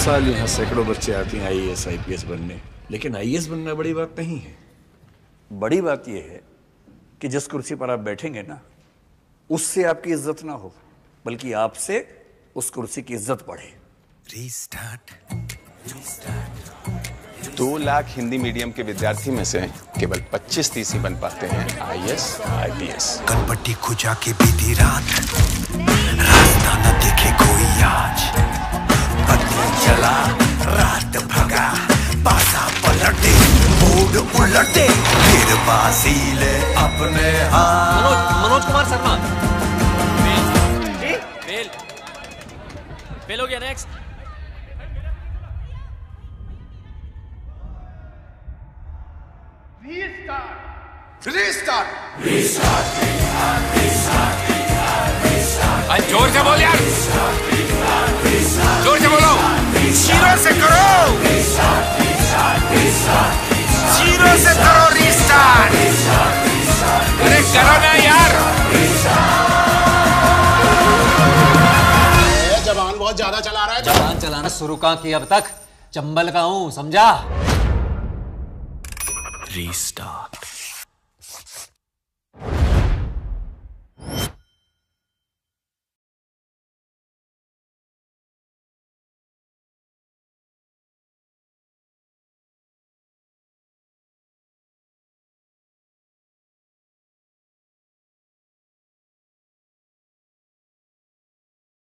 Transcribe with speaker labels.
Speaker 1: साल यहाँ सैकड़ों बच्चे आते हैं आईएएस आईपीएस बनने, लेकिन आईएएस बनना बड़ी बात नहीं है। बड़ी बात यह है कि जिस कुर्सी पर आप बैठेंगे ना, उससे आपकी इज्जत ना हो, बल्कि आपसे उस कुर्सी की इज्जत बढ़े।
Speaker 2: 2 लाख हिंदी मीडियम के विद्यार्थी में से केवल 25-30 ही बन पाते हैं आईएएस आईपीएस।
Speaker 3: कनपट्टी खुजा के बीती रात, रास्ता न दिखे कोई आज। पत्नी चला रात भगा, पासा पलटे मूड उलटे, फिर बाजी ले अपने हाथ।
Speaker 4: मनोज कुमार शर्मा फेल हो गया। नेक्स्ट।
Speaker 5: जोर से बोल यार, जोर से बोलो। 0 से करो, 0 से करो रीस्टार्ट। अरे करो ना यार।
Speaker 6: जबान बहुत ज्यादा चला रहा है।
Speaker 4: जबान चलाना शुरू कहाँ किया अब तक? चंबल का हूं, समझा?
Speaker 3: रीस्टार्ट।